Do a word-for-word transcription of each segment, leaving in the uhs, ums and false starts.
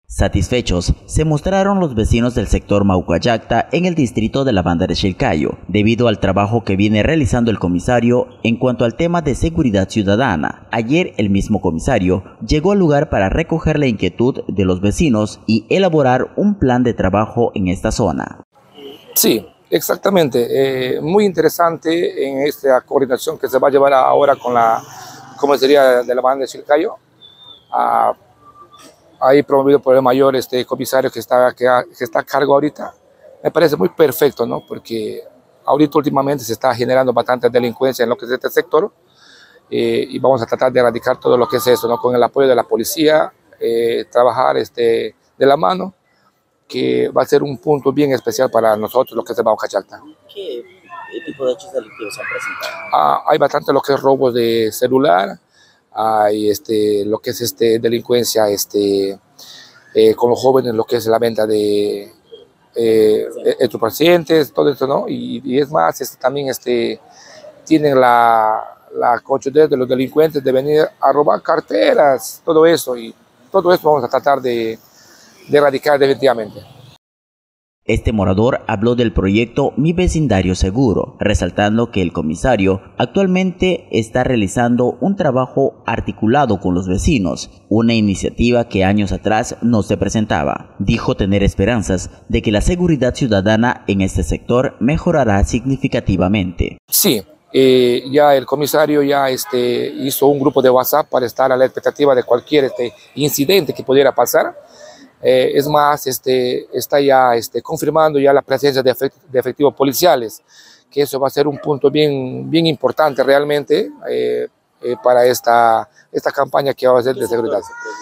Satisfechos se mostraron los vecinos del sector Maucallacta en el distrito de la Banda de Chilcayo, debido al trabajo que viene realizando el comisario en cuanto al tema de seguridad ciudadana. Ayer el mismo comisario llegó al lugar para recoger la inquietud de los vecinos y elaborar un plan de trabajo en esta zona. Sí, exactamente. Eh, muy interesante en esta coordinación que se va a llevar ahora con la comisaría de la Banda de Chilcayo. A, ahí promovido por el mayor este comisario que está, que, que está a cargo ahorita. Me parece muy perfecto, ¿no? Porque ahorita últimamente se está generando bastante delincuencia en lo que es este sector eh, y vamos a tratar de erradicar todo lo que es eso, ¿no? Con el apoyo de la policía, eh, trabajar este, de la mano, que va a ser un punto bien especial para nosotros, lo que es el Maucallacta. ¿Qué tipo de hechos delictivos se han presentado? Ah, hay bastante lo que es robos de celular, hay este, lo que es este, delincuencia este, eh, con los jóvenes, lo que es la venta de eh, estupefacientes, todo eso, ¿no? Y, y es más, este, también este, tienen la, la conchudez de los delincuentes de venir a robar carteras, todo eso, y todo eso vamos a tratar de, de erradicar definitivamente. Este morador habló del proyecto Mi Vecindario Seguro, resaltando que el comisario actualmente está realizando un trabajo articulado con los vecinos, una iniciativa que años atrás no se presentaba. Dijo tener esperanzas de que la seguridad ciudadana en este sector mejorará significativamente. Sí, eh, ya el comisario ya este, hizo un grupo de WhatsApp para estar a la expectativa de cualquier este, incidente que pudiera pasar. Eh, es más, este, está ya este, confirmando ya la presencia de, efect de efectivos policiales, que eso va a ser un punto bien, bien importante realmente eh, eh, para esta, esta campaña que va a ser de seguridad.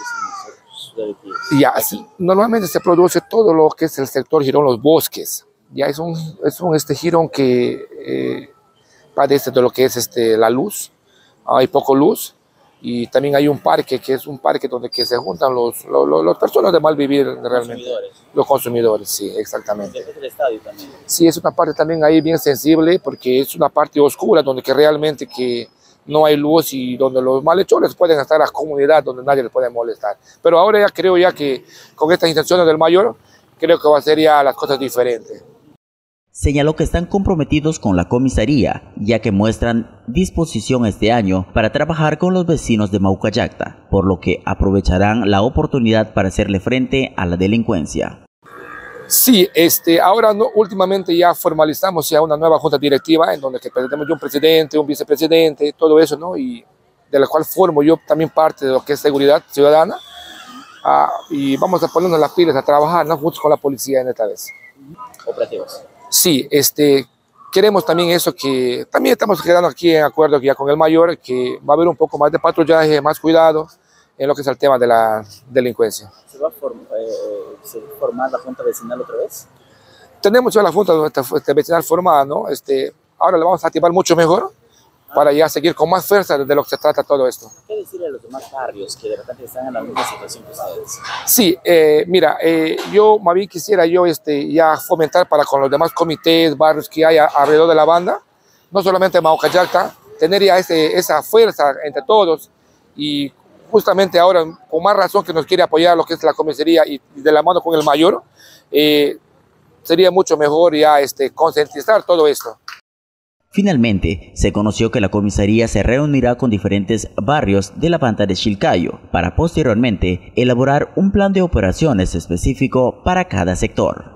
Ya, sí, normalmente se produce todo lo que es el sector Girón Los Bosques. Ya es un, es un este, Girón que eh, padece de lo que es este, la luz, hay poco luz. Y también hay un parque, que es un parque donde que se juntan los, los, los, las personas de mal vivir realmente. Consumidores. Los consumidores, sí, exactamente. ¿Es el estadio también? Sí, es una parte también ahí bien sensible, porque es una parte oscura donde que realmente que no hay luz y donde los malhechores pueden estar a la comunidad, donde nadie les puede molestar. Pero ahora ya creo ya que con estas intenciones del mayor, creo que va a ser ya las cosas diferentes. Señaló que están comprometidos con la comisaría, ya que muestran disposición este año para trabajar con los vecinos de Maucallacta, por lo que aprovecharán la oportunidad para hacerle frente a la delincuencia. Sí, este, ahora no, últimamente ya formalizamos ya una nueva junta directiva en donde que tenemos un presidente, un vicepresidente, todo eso, ¿no? Y de la cual formo yo también parte de lo que es seguridad ciudadana. Ah, y vamos a ponernos las pilas a trabajar, ¿no? Juntos con la policía en esta vez. Operativos. Sí, este, queremos también eso, que también estamos quedando aquí en acuerdo ya con el mayor, que va a haber un poco más de patrullaje, más cuidado en lo que es el tema de la delincuencia. ¿Se va a, form, eh, ¿se va a formar la Junta Vecinal otra vez? Tenemos ya la Junta Vecinal formada, ¿no? Este, ahora la vamos a activar mucho mejor ah. para ya seguir con más fuerza de lo que se trata todo esto. ¿Qué decirle a los demás barrios que de repente están en la misma situación que ustedes? Sí, eh, mira, eh, yo más bien quisiera yo este, ya fomentar para con los demás comités, barrios que hay alrededor de la banda, no solamente Maucallacta, tener ya ese, esa fuerza entre todos y justamente ahora con más razón que nos quiere apoyar lo que es la comisaría y, y de la mano con el mayor, eh, sería mucho mejor ya este, concientizar todo esto. Finalmente, se conoció que la comisaría se reunirá con diferentes barrios de la Banda de Chilcayo para posteriormente elaborar un plan de operaciones específico para cada sector.